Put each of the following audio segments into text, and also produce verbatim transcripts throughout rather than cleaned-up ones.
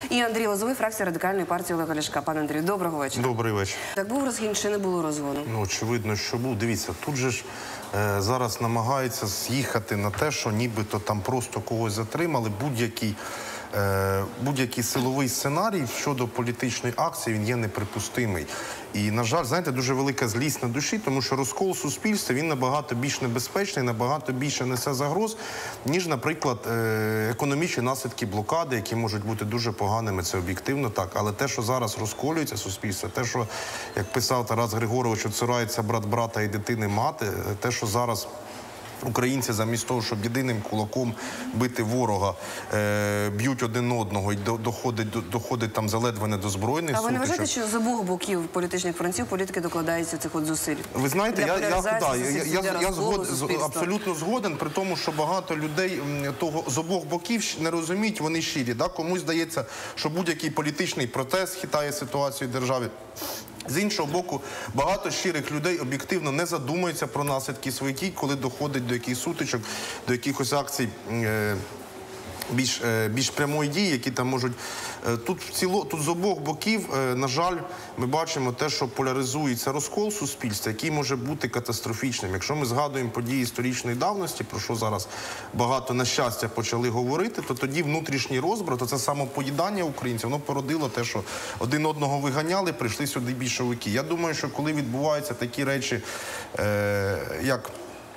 І Андрій Лозовий, фракція Радикальної партії Олега Ляшка. Пане Андрію, доброго вечора. Добрий вечір. Так був розгін чи не було розгону? Ну, очевидно, що був. Дивіться, тут же ж е, зараз намагаються з'їхати на те, що нібито там просто когось затримали. Будь-який е, будь-який силовий сценарій щодо політичної акції, він є неприпустимий. І, на жаль, знаєте, дуже велика злість на душі, тому що розкол суспільства, він набагато більш небезпечний, набагато більше несе загроз, ніж, наприклад, е, економічні наслідки блокади, які можуть бути дуже поганими, це об'єктивно так. Але те, що зараз розколюється суспільство, те, що, як писав Тарас Григорович, оцирається брат брата і дитини мати, те, що зараз українці замість того, щоб єдиним кулаком бити ворога, е, б'ють один одного і доходить, до, доходить там заледве не до збройних сутичок. А ви не вважаєте, що з обох боків політичних фронтів політики докладаються цих от зусиль? Ви знаєте, я, я, да, я, я, я згод, абсолютно згоден, при тому, що багато людей того, з обох боків не розуміють, вони щирі. Да? Комусь здається, що будь-який політичний протест хитає ситуацію в державі. З іншого боку, багато щирих людей об'єктивно не задумуються про наслідки своїх дій, коли доходить до якихось сутичок, до якихось акцій е більш, е більш прямої дії, які там можуть... Е тут, в ціло, тут з обох боків, е на жаль, ми бачимо те, що поляризується розкол суспільства, який може бути катастрофічним. Якщо ми згадуємо події історичної давності, про що зараз багато, на щастя, почали говорити, то тоді внутрішній розбрат, то це самопоїдання українців, воно породило те, що один одного виганяли, прийшли сюди більшовики. Я думаю, що коли відбуваються такі речі, е як...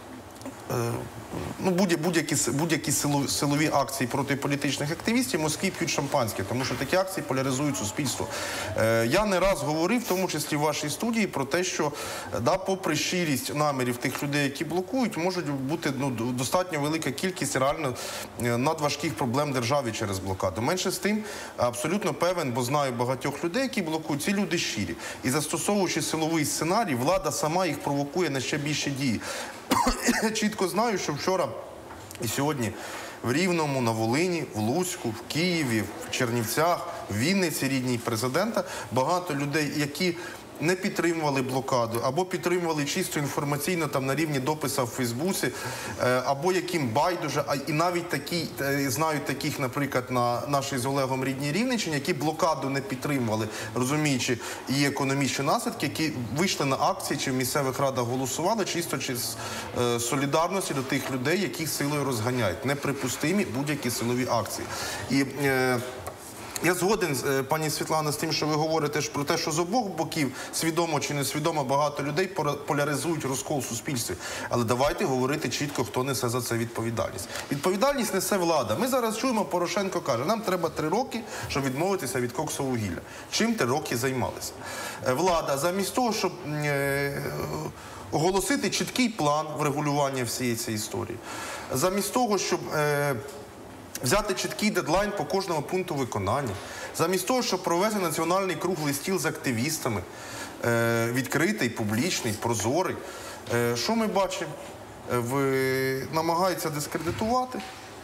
Е Ну, будь-які будь-які силові акції проти політичних активістів, в Москві п'ють шампанське, тому що такі акції поляризують суспільство. Е, я не раз говорив, в тому числі в вашій студії, про те, що, да, попри щирість намірів тих людей, які блокують, може бути ну, достатньо велика кількість реально надважких проблем державі через блокаду. Менше з тим, абсолютно певен, бо знаю багатьох людей, які блокують, ці люди щирі. І застосовуючи силовий сценарій, влада сама їх провокує на ще більші дії. Я чітко знаю, що вчора і сьогодні в Рівному, на Волині, в Луцьку, в Києві, в Чернівцях, в Вінниці, рідній президента, багато людей, які не підтримували блокаду, або підтримували чисто інформаційно там на рівні дописа в Фейсбуці, або яким байдуже, а і навіть такі, знають таких, наприклад, на нашій з Олегом рідній Рівненщині, які блокаду не підтримували, розуміючи її економічні наслідки, які вийшли на акції чи в місцевих радах голосували, чисто через е, солідарності до тих людей, яких силою розганяють. Неприпустимі будь-які силові акції. І е, я згоден, пані Світлана, з тим, що ви говорите про те, що з обох боків, свідомо чи несвідомо, багато людей поляризують розкол в суспільстві. Але давайте говорити чітко, хто несе за це відповідальність. Відповідальність несе влада. Ми зараз чуємо, Порошенко каже, нам треба три роки, щоб відмовитися від коксового вугілля. Чим три роки займалися? Влада, замість того, щоб е оголосити чіткий план врегулювання всієї цієї історії, замість того, щоб... Е взяти чіткий дедлайн по кожному пункту виконання. Замість того, щоб провести національний круглий стіл з активістами, е, відкритий, публічний, прозорий. Е, що ми бачимо? Е, намагаються дискредитувати.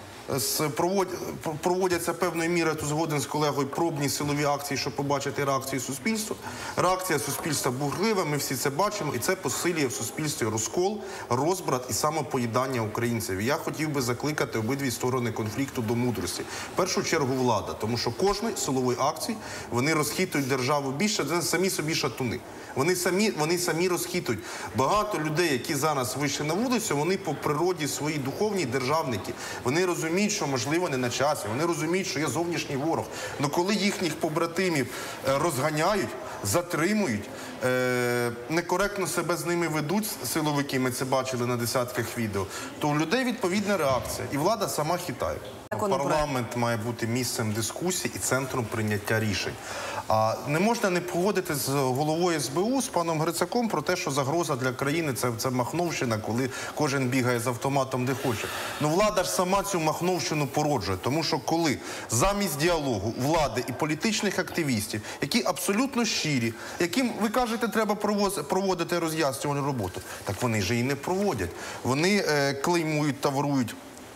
Проводяться певною мірою, тут згоден з колегою, пробні силові акції, щоб побачити реакцію суспільства. Реакція суспільства бурхлива, ми всі це бачимо, і це посилює в суспільстві розкол, розбрат і самопоїдання українців. І я хотів би закликати обидві сторони конфлікту до мудрості. В першу чергу влада, тому що кожної силової акції вони розхитують державу більше, це самі собі шатуни. Вони самі, вони самі розхитують. Багато людей, які зараз вийшли на вулицю, вони по природі свої духовні державники. Вони розуміють, що, можливо, не на часі. Вони розуміють, що є зовнішній ворог. Але коли їхніх побратимів розганяють, затримують, некоректно себе з ними ведуть силовики, ми це бачили на десятках відео, то у людей відповідна реакція. І влада сама хитає. Парламент має бути місцем дискусії і центром прийняття рішень. А не можна не погодити з головою ес бе у, з паном Грицаком, про те, що загроза для країни це, це махновщина, коли кожен бігає з автоматом де хоче. Ну, влада ж сама цю махновщину породжує, тому що коли замість діалогу влади і політичних активістів, які абсолютно щирі, яким, ви кажете, треба проводити роз'яснювальну роботу, так вони ж її не проводять. Вони е, клеймують, таврують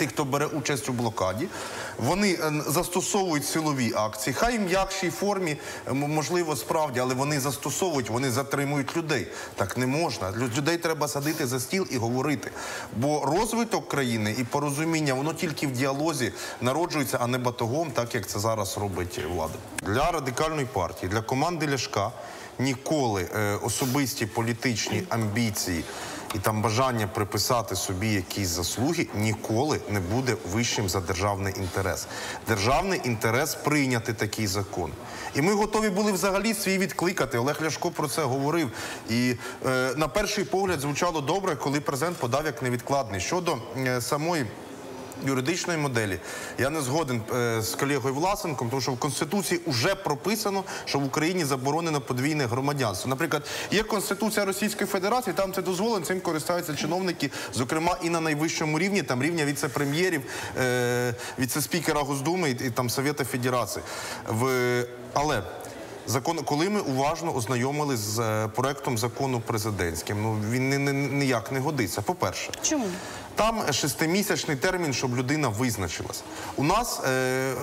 тих, хто бере участь у блокаді, вони застосовують силові акції, хай в м'якшій формі, можливо, справді, але вони застосовують, вони затримують людей. Так не можна. Людей треба садити за стіл і говорити. Бо розвиток країни і порозуміння, воно тільки в діалозі народжується, а не батогом, так як це зараз робить влада. Для Радикальної партії, для команди Ляшка ніколи е, особисті політичні амбіції і там бажання приписати собі якісь заслуги ніколи не буде вищим за державний інтерес. Державний інтерес прийняти такий закон. І ми готові були взагалі свій відкликати. Олег Ляшко про це говорив. І е, на перший погляд звучало добре, коли президент подав як невідкладний. Щодо е, самої юридичної моделі, я не згоден е, з колегою Власенком, тому що в Конституції вже прописано, що в Україні заборонено подвійне громадянство. Наприклад, є Конституція Російської Федерації, там це дозволено, цим користуються чиновники, зокрема і на найвищому рівні, там рівня віце-прем'єрів, е, віце-спікера Госдуми і, і там Совєта Федерації. В... Але закон, коли ми уважно ознайомились з е, проектом закону президентським, ну він ні, ні, ніяк не годиться. По-перше, чому? Там шестимісячний термін, щоб людина визначилась. У нас е, е,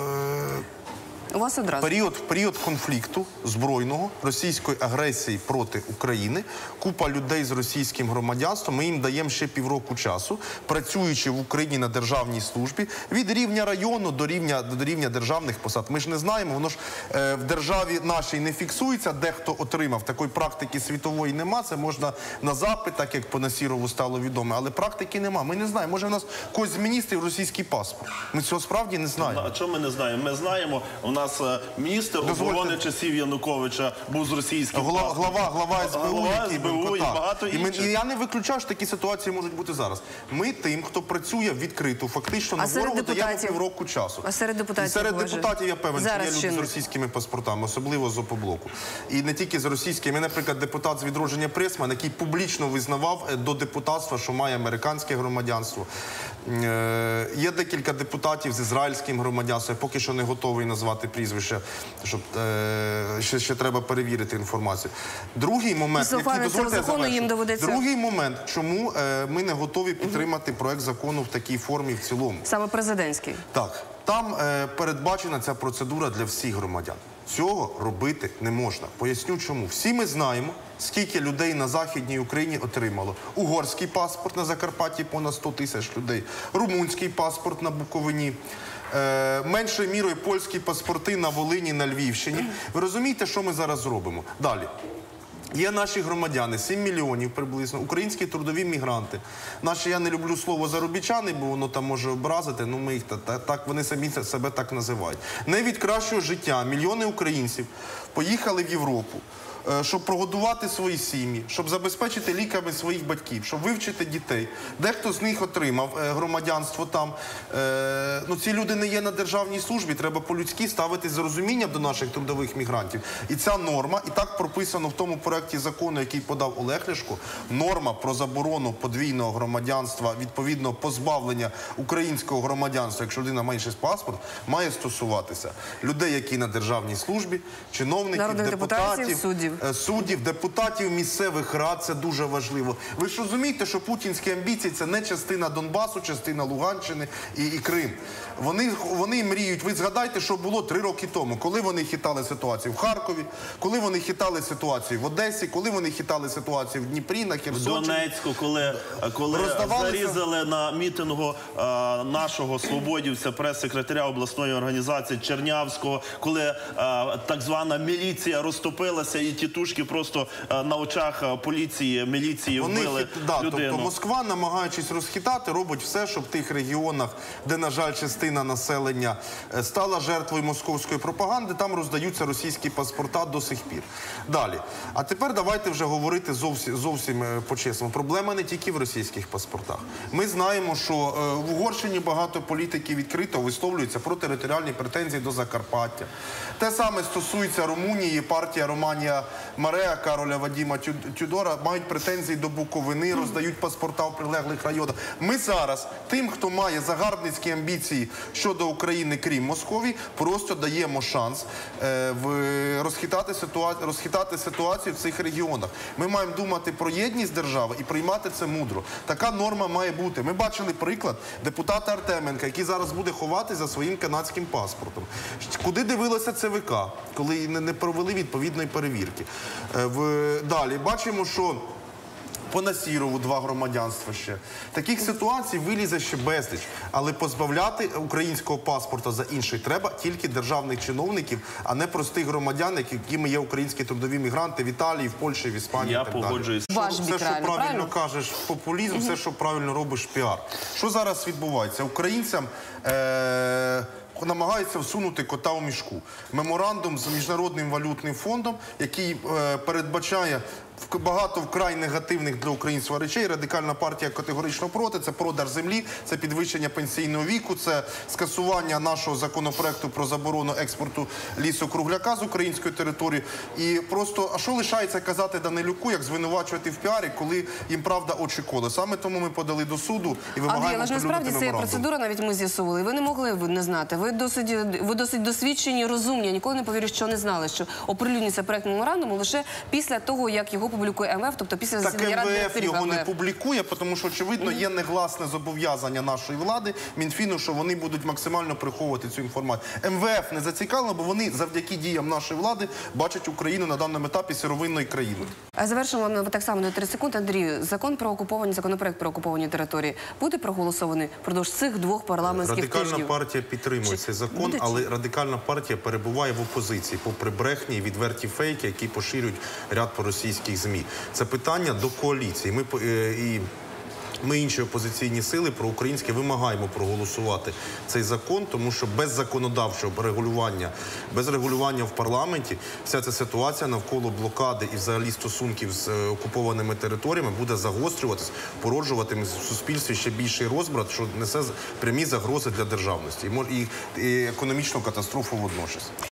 У вас одразу. Період, період конфлікту збройного, російської агресії проти України, купа людей з російським громадянством, ми їм даємо ще півроку часу, працюючи в Україні на державній службі, від рівня району до рівня, до рівня державних посад. Ми ж не знаємо, воно ж е, в державі нашій не фіксується, дехто отримав, такої практики світової нема, це можна на запит, так як по Насірову стало відомо, але практики нема. Ми не знаємо, може в нас когось з міністрів російський паспорт. Ми цього справді не знаємо. А чого ми не знаємо? Ми знаємо, у нас міністр оборони часів Януковича був з російським глава, глава, глава ес бе у, глава який ес бе у був, і багато і, ми, інших. і я не виключаю, що такі ситуації можуть бути зараз. Ми тим, хто працює відкрито, фактично А на ворогу депутатів? даємо півроку часу. А серед депутатів, І серед може? депутатів, я певен, що є Зараз люди ще з не. російськими паспортами, особливо з Опоблоку. І не тільки з російськими. Наприклад, депутат з «Відродження Пресман», який публічно визнавав до депутатства, що має американське громадянство. Е, є декілька депутатів з ізраїльським громадянством, я поки що не готовий назвати прізвище, щоб е, ще, ще треба перевірити інформацію. Другий момент, Після який, дозвольте, я закону їм завершу. доведеться- Другий момент, чому е, ми не готові підтримати проект закону в такій формі в цілому. Саме президентський. Так, там е, передбачена ця процедура для всіх громадян. Цього робити не можна. Поясню чому. Всі ми знаємо, скільки людей на Західній Україні отримало. Угорський паспорт на Закарпатті понад сто тисяч людей, румунський паспорт на Буковині, е, меншою мірою польські паспорти на Волині, на Львівщині. Ви розумієте, що ми зараз робимо? Далі. Є наші громадяни, сім мільйонів приблизно, українські трудові мігранти. Наші, я не люблю слово заробітчани, бо воно там може образити, ну ми їх так, так вони самі себе так називають. Не від кращого життя мільйони українців поїхали в Європу, щоб прогодувати свої сім'ї, щоб забезпечити ліками своїх батьків, щоб вивчити дітей. Дехто з них отримав громадянство там. Ну, ці люди не є на державній службі, треба по-людськи ставитись з розумінням до наших трудових мігрантів. І ця норма, і так прописано в тому проекті закону, який подав Олег Ляшко, норма про заборону подвійного громадянства, відповідно позбавлення українського громадянства, якщо людина має ще паспорт, має стосуватися людей, які на державній службі, чиновників, народних депутатів, депутатів, суддів. суддів, депутатів місцевих рад, це дуже важливо. Ви ж розумієте, що путінські амбіції – це не частина Донбасу, частина Луганщини і, і Крим. Вони, вони мріють, ви згадайте, що було три роки тому, коли вони хитали ситуацію в Харкові, коли вони хитали ситуацію в Одесі, коли вони хитали ситуацію в Дніпрі, на В Херсонщині. Донецьку, коли, коли Роздавалися- зарізали на мітингу е, нашого свободівця, прес-секретаря обласної організації Чернявського, коли е, так звана міліція розтопилася і тітушки просто е, на очах е, поліції, міліції Вони вбили хит... да, людину. тобто Москва, намагаючись розхитати, робить все, щоб в тих регіонах, де, на жаль, частина населення е, стала жертвою московської пропаганди, там роздаються російські паспорта до сих пір. Далі. А тепер давайте вже говорити зовсім, зовсім е, по-чесному. Проблема не тільки в російських паспортах. Ми знаємо, що е, в Угорщині багато політиків відкрито висловлюються про територіальні претензії до Закарпаття. Те саме стосується Румунії, партія Романія Мареа, Кароля Вадима Тю- Тюдора мають претензії до Буковини, роздають паспорта в прилеглих районах. Ми зараз тим, хто має загарбницькі амбіції щодо України, крім Московії, просто даємо шанс е, в, розхитати, ситуа... розхитати ситуацію в цих регіонах. Ми маємо думати про єдність держави і приймати це мудро. Така норма має бути. Ми бачили приклад депутата Артеменка, який зараз буде ховатися за своїм канадським паспортом. Куди дивилося ЦВК, коли не, не провели відповідної перевірки? Е, в... Далі бачимо, що по Насірову два громадянства ще. Таких ситуацій вилізе ще безліч. Але позбавляти українського паспорта за інший треба тільки державних чиновників, а не простих громадян, якими є українські трудові мігранти в Італії, в Польщі, в Іспанії. Я і так далі. погоджуюсь. Ваш Все, бік що реально, правильно правильно? кажеш, популізм, все, що правильно робиш, піар. Що зараз відбувається? Українцям е намагаються всунути кота у мішку. Меморандум з Міжнародним валютним фондом, який е передбачає в- багато вкрай негативних для українства речей. Радикальна партія категорично проти. Це продаж землі, це підвищення пенсійного віку, це скасування нашого законопроекту про заборону експорту лісу-кругляка з української території. І просто, а що лишається казати Данилюку, як звинувачувати в піарі, коли їм правда очі коле? Саме тому ми подали до суду і Андрій, вимагаємо але ж насправді оприлюднити це меморандум. процедура, навіть ми з'ясували. Ви не могли ви не знати. Ви досить, ви досить досвідчені, розумні. Я ніколи не повірю, що не знали, що оприлюдниться проект меморандуму лише після того, як його публікує ем ве еф, тобто після Так засідання ради ем ве еф директорів його ем ве не еф. публікує, тому що, очевидно, є негласне зобов'язання нашої влади, Мінфіну, що вони будуть максимально приховувати цю інформацію. ем ве еф не зацікавлено, бо вони завдяки діям нашої влади бачать Україну на даному етапі сировинною країною. А завершимо ми так само на тридцять секунд. Андрію, закон про окуповані, законопроект про окуповані території буде проголосований впродовж цих двох парламентських Радикальна тижнів? партія підтримує Чи цей закон, буде- але радикальна партія перебуває в опозиції, попри брехні і відверті фейки, які поширюють ряд проросійських ЗМІ. Це питання до коаліції. Ми по- е, і Ми, інші опозиційні сили, проукраїнські, вимагаємо проголосувати цей закон, тому що без законодавчого регулювання, без регулювання в парламенті, вся ця ситуація навколо блокади і взагалі стосунків з е, окупованими територіями буде загострюватись, породжуватиме в суспільстві ще більший розбрат, що несе з- прямі загрози для державності і, мож- і, і економічну катастрофу водночас.